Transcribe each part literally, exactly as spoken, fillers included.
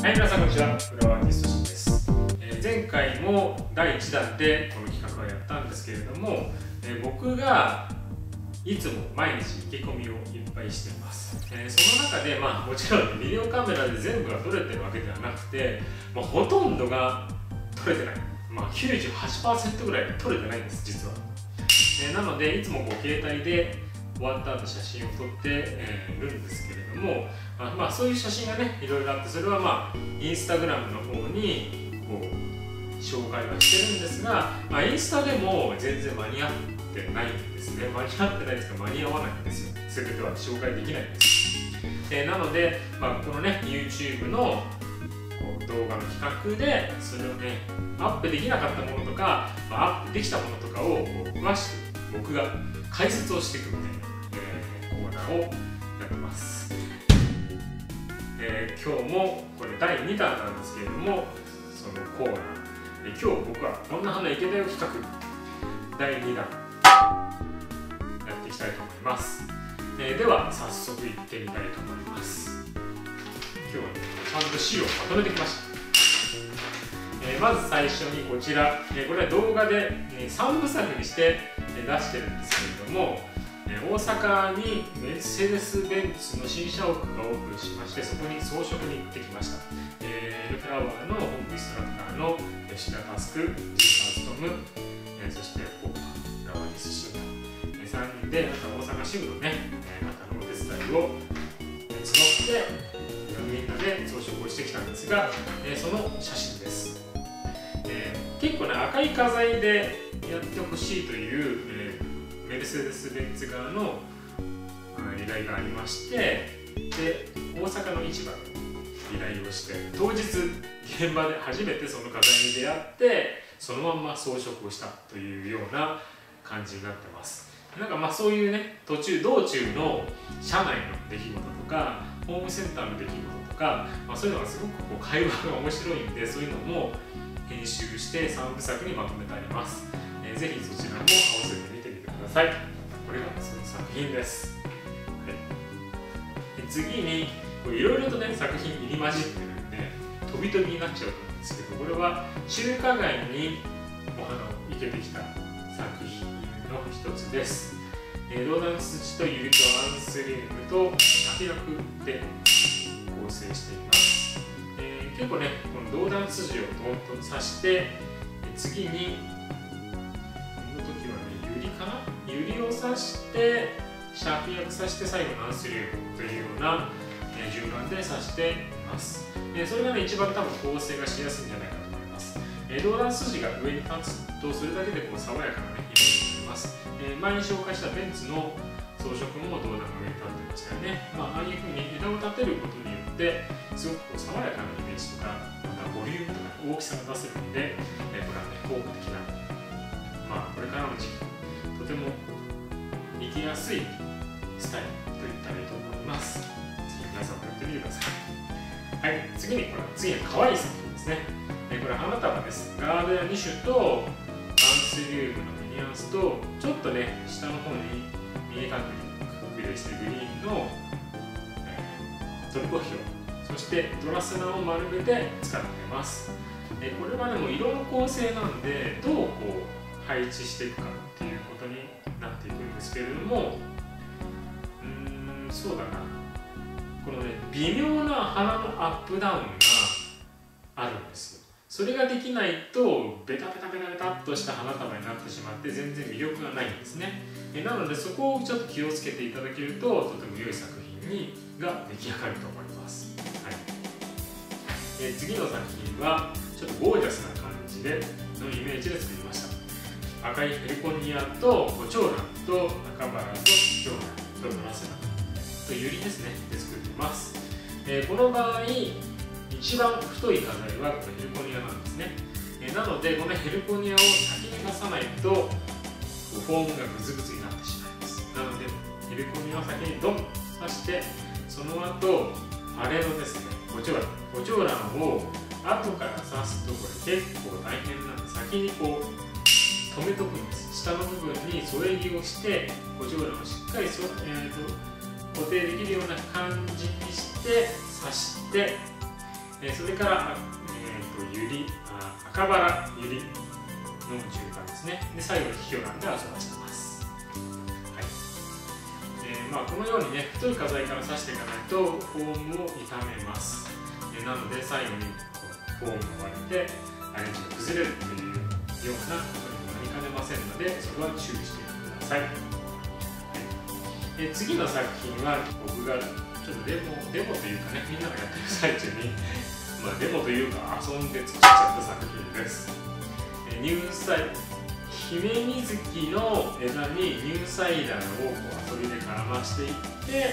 はい、皆さんこんにちは。フラワーアーティストシンです。えー、前回もだいいちだんでこの企画をやったんですけれども、えー、僕がいつも毎日意気込みをいっぱいしています。えー、その中で、まあ、もちろんビデオカメラで全部が撮れてるわけではなくて、まあ、ほとんどが撮れてない、まあ、きゅうじゅうはちパーセント ぐらい撮れてないんです、実は。えー、なのでいつもこう携帯で終わった後写真を撮って、えー、るんですけれども、まあ、まあそういう写真がねいろいろあって、それはまあインスタグラムの方にこう紹介はしてるんですが、まあ、インスタでも全然間に合ってないんですね。間に合ってないですか、間に合わないんですよ。全ては紹介できないんです。えー、なので、まあ、このね YouTube のこう動画の企画でそれをねアップできなかったものとか、まあ、アップできたものとかをこう詳しく僕が解説をしていくみたいな、えー、コーナーをやってます。えー、今日もこれだいにだんなんですけれども、そのコーナー、えー、今日僕はこんな花いけたよ企画だいにだんやっていきたいと思います。えー、では早速いってみたいと思います。今日はねちゃんと資料をまとめてきました。えー、まず最初にこちら、えー、これは動画で、えー、さんぶさくにして、えー、出してるんですけれども、えー、大阪にメルセデス・ベンツの新社屋がオープンしまして、そこに装飾に行ってきました。えー、エルフラワーの本部インストラクターの吉田佑、ジーパーストム、えー、そしてフラワーディスシンガー、えー、さんにんで大阪支部のね、えー、方のお手伝いを募ってみんなで装飾をしてきたんですが、えー、その写真です。えー、結構ね赤い花材でやってほしいという、えー、メルセデス・ベンツ側の依頼がありまして、で大阪の市場の依頼をして、当日現場で初めてその花材に出会ってそのまんま装飾をしたというような感じになってます。なんかまあそういうね途中道中の車内の出来事とかホームセンターの出来事とか、まあ、そういうのがすごくこう会話が面白いんで、そういうのも編集してさんぶさくにまとめてあります。えー、ぜひそちらも合わせて見てみてください。これがその作品です。はい、で次にいろいろとね作品入り混じってるんで飛び飛びになっちゃうと思うんですけど、これは中華街にお花を生けてきた作品の一つです。えー、ドーナツ土とユリとアンスリウムとシャフ薬で構成しています。えー、結構ねこのドーナツ筋をトンと刺して、次にこの時はねユリかなユリを刺してシャフ薬刺して最後のアンスリウムというような、えー、順番で刺しています。えー、それがね一番多分構成がしやすいんじゃないかと思います。えー、ドーナツ筋が上に立つとそれだけでこう爽やかなねイメージになります。えー、前に紹介したベンツの装飾もドーナツの上に立ってましたよね。まあ、ああいうふうに枝を立てることによってすごくこう爽やかなイメージとか、またボリュームとか大きさが出せるので、えー、これはね効果的な、まあこれからの時期とても生きやすいスタイルといったらいいと思います。ぜひ皆さんもやってみてください。はい、次にこれ次は可愛い作品ですね。えー、これ花束です。ガーベラに種とアンスリウムのミニアンスと、ちょっとね下の方に見え隠れしてグリーンの、えー、トルコヒョウ、そしてドラスナを丸めて使っています。えー、これはねもう色の構成なんでどうこう配置していくかっていうことになっていくんですけれども、うーんそうだな、このね微妙な花のアップダウンがあるんですよ。それができないとベタベタベタベタっとした花束になってしまって全然魅力がないんですね。えなのでそこをちょっと気をつけていただけるととても良い作品にが出来上がると思います。はい、え次の作品はちょっとゴージャスな感じでのイメージで作りました。赤いヘリコニアとコチョウランと赤バラとヒョウランとドラセナとユリですねで作っています。えこの場合一番太い花材はこのヘルコニアなんですね。えなのでこのヘルコニアを先に出さないとフォームがグズグズになってしまいます。なのでヘルコニアを先にドンと刺して、その後パレードですね、コチョウランコチョウランを後から刺すとこれ結構大変なので先にこう止めとくんです。下の部分に添え木をしてコチョウランをしっかりそ、えー、と固定できるような感じにして刺して、 えー、それから、えー、とゆりあ赤バラゆりの順番ですね。で最後に気境なんで遊ばしてます。はいえーまあ、このようにね太い花材から刺していかないとフォームを傷めます。えー、なので最後にフォームを割ってアレンジが崩れるというようなことにもなりかねませんので、それは注意してください。はいえー、次の作品は僕がちょっとデモデモというかね、みんながやってる最中にまあデモというか遊んで作っちゃった作品です。えー、乳菜姫水木の枝に乳サイダーをこう遊びで絡ましていって、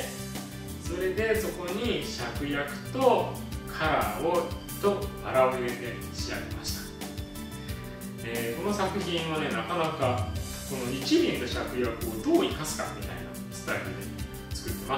それでそこに芍薬とカラーをとバラを入れて仕上げました。えー、この作品はねなかなかこの一輪の芍薬をどう生かすかみたいなスタイルで作ってます。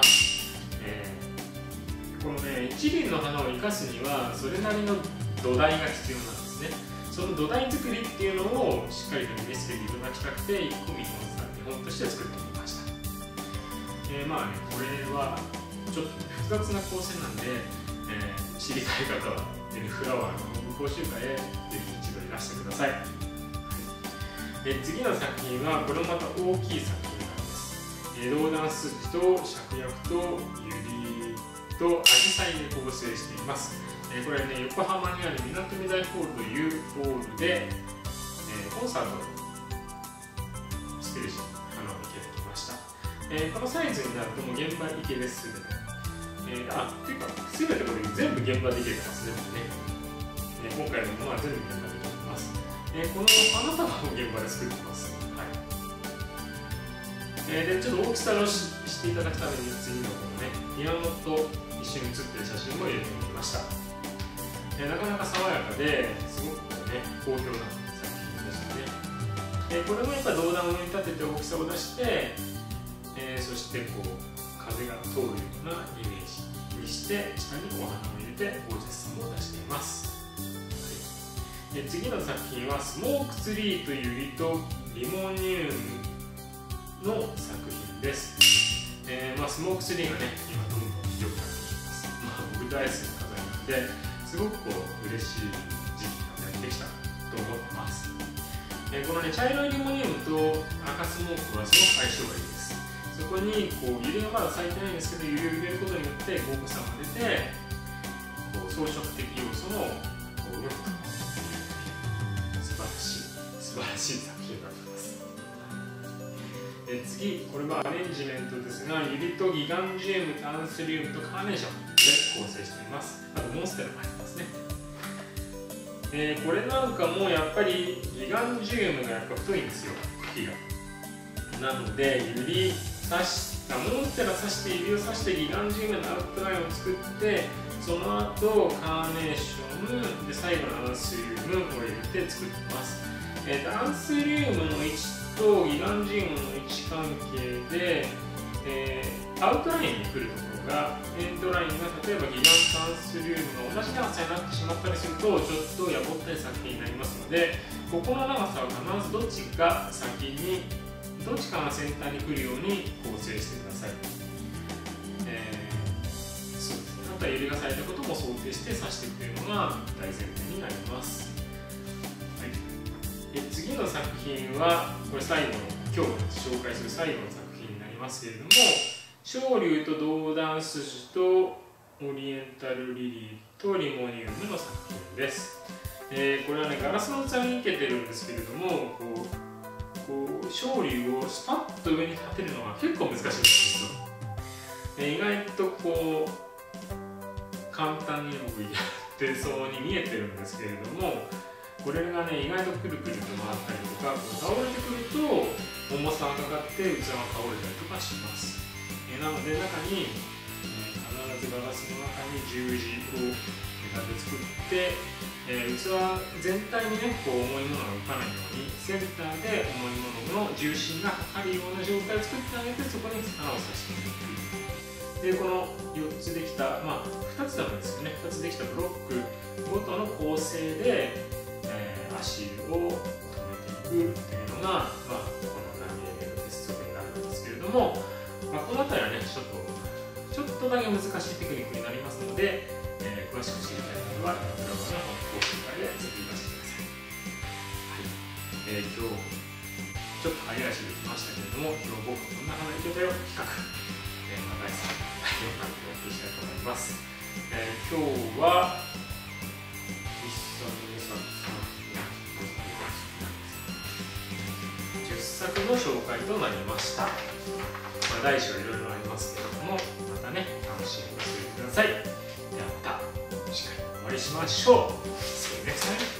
えー、このね一輪の花を生かすにはそれなりの土台が必要なんですね。その土台作りっていうのをしっかりと見せていただきたくていっこ見本見本として作ってみました。えー、まあねこれはちょっと複雑な構成なんで、えー、知りたい方はエルフラワーの講習会へぜひ一度いらしてください。はい、で次の作品はこれもまた大きい作品なんです。えー、ローダンスジと芍薬とユリとアジサイで構成しています。えー、これはね横浜にあるみなとみらいホールというホールで、えー、コンサートステージ花を生けてきました。えー、このサイズになるともう現場行けですべて。えー、あっていうか全てこれ全部現場で生けてますね。えー、今回のものは全部現場で生けてます。えー、この花束も現場で作ってます。はいえー、でちょっと大きさをししていただくために次のこのねピアノと一緒に写ってる写真も入れてみました。えー、なかなか爽やかですごくこう、ね、好評な作品でしたね。えー、これもやっぱり胴段を上に立てて大きさを出して、えー、そしてこう風が通るようなイメージにして下にお花を入れてゴージャスさも出しています。はい、で次の作品はスモークツリーというユリとリモニウムの作品です。えーまあ、スモークツリーがね今どんどん良くなってきます。まあ、僕大好きな花材なのですごくこう嬉しい時期がやってきたと思ってます。えー、このね茶色いリモニウムと赤スモークはすごく相性がいいです。そこにこうユリがまだ咲いてないんですけど、ユリを入れることによって豪華さが出てこう装飾的要素もこうよく素晴らしい素晴らしい作品になっています。で次これはアレンジメントですが、ユリとギガンジウムとアンスリウムとカーネーションで構成しています。あとモンステラもありますね。えー、これなんかもやっぱりギガンジウムがやっぱ太いんですよ、茎が。なのでユリ刺したモンステラ刺して指を刺してギガンジウムのアウトラインを作って、その後カーネーションで最後のアンスリウムを入れて作ってます。えー、アンスリウムの位置とギガンジウムの位置関係で、えー、アウトラインに来るところがエンドラインが例えばギガンとアンスリウムの同じ長さになってしまったりするとちょっとやぼったい作品になりますので、ここの長さは必ずどっちか先にどっちかが先端に来るように構成してください。えー、そうですね。あとはユリが咲いたことも想定して刺していくというのが大前提になります。はい、で次の作品はこれ最後の今日紹介する最後の作品になりますけれども、昇竜とドーダンスジとオリエンタルリリーとリモニウムの作品です。えー、これはねガラスの器に生けてるんですけれども、こうこう昇竜をスパッと上に立てるのが結構難しいんですよ。意外とこう簡単に僕やってそうに見えてるんですけれども、これがね意外とくるくると回ったりとかこう倒れてくると重さがかかって器が倒れたりとかします。えなので中に、えー、必ずガラスの中に十字をネタで作って、えー、器全体にねこう重いものが浮かないようにセンターで重いものの重心がかかるような状態を作ってあげて、そこに花を刺していく。でこのよっつできた、まあふたつでもいいですよね、ふたつできたブロックごとの構成で、えー、足を止めていくっていうのが、まあ、このラミネールの鉄則になるんですけれども、まあ、この辺りはねちょっとちょっとだけ難しいテクニックになりますので、えー、詳しく知りたい方はドラマの講習会でぜひいらしてください。はい、えー、今日ちょっと早足できましたけれども、今日僕こんな花いけたよ企画、えー、中井さんよくお送りしたいと思います。えー、今日はじゅっさくの紹介となりました。まあ、大小いろいろありますけれども、またね、楽しみにしてください。ではまた次回お会いしましょう。See you next time.